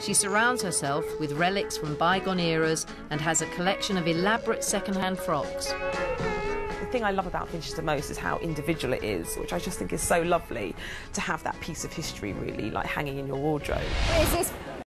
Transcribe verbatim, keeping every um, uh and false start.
She surrounds herself with relics from bygone eras and has a collection of elaborate second-hand frocks. The thing I love about vintage the most is how individual it is, which I just think is so lovely to have that piece of history really like hanging in your wardrobe. Is this